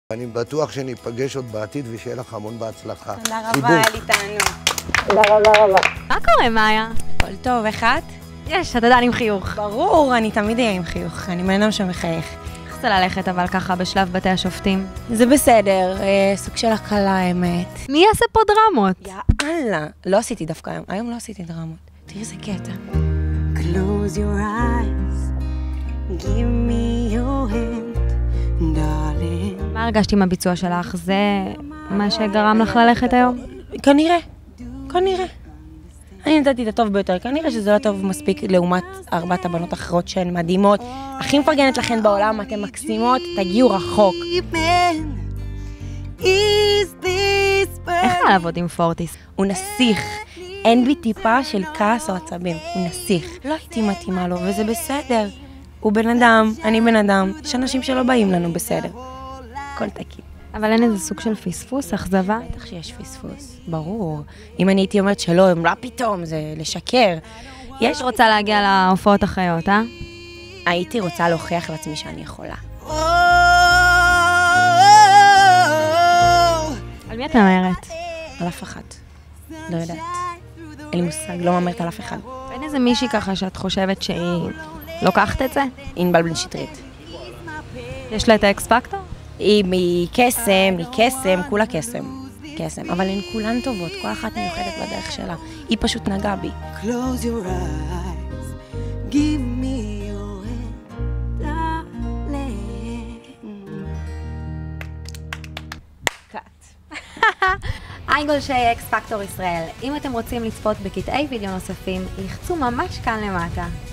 אני בטוח שניפגש עוד בעתיד ושיהיה לך המון בהצלחה. תודה רבה, היה לי תענוג. תודה רבה. מה קורה, מאיה? הכל טוב, איך את? יש, אתה יודע, אני עם חיוך. ברור, אני תמיד אהיה עם חיוך, אני בן אדם שמחייך. איך זה ללכת אבל ככה בשלב בתי השופטים? זה בסדר, סוג של הקלה, האמת. מי יעשה פה דרמות? יאללה, לא עשיתי דווקא היום, היום לא עשיתי דרמות. תראי איזה קטע. Close your eyes, give me your hand, darling. מה הרגשת עם הביצוע שלך? זה מה שגרם לך ללכת היום? כנראה. אני נתתי את הטוב ביותר, כנראה שזה לא טוב מספיק לעומת 4 הבנות האחרות שהן מדהימות. הכי מפרגנת לכן בעולם, אתן מקסימות, תגיעו רחוק. איך לעבוד עם פורטיס? הוא נסיך, אין בי טיפה של כעס או עצבים, הוא נסיך. לא הייתי מתאימה לו, וזה בסדר. הוא בן אדם, אני בן אדם, יש אנשים שלא באים לנו בסדר. הכל תקין. אבל אין איזה סוג של פספוס, אכזבה? בטח שיש פספוס, ברור. אם אני הייתי אומרת שלא, מה פתאום, זה לשקר. יש רוצה להגיע להופעות החיות, אה? הייתי רוצה להוכיח לעצמי שאני יכולה. על מי את ממהרת? על אף אחת. לא יודעת. אין לי מושג, לא ממהרת על אף אחד. אין איזה מישהי ככה שאת חושבת שהיא לוקחת את זה? ענבל בן שטרית. יש לה את האקס פקטור? היא קסם, כולה קסם. אבל הן כולן טובות, כל אחת מיוחדת בדרך שלה. היא פשוט נגעה בי. Close your eyes, give me your hand, darling. קאט. היי גולשי אקס פקטור ישראל, אם אתם רוצים לצפות בקטעי וידאו נוספים, לחצו ממש כאן למטה.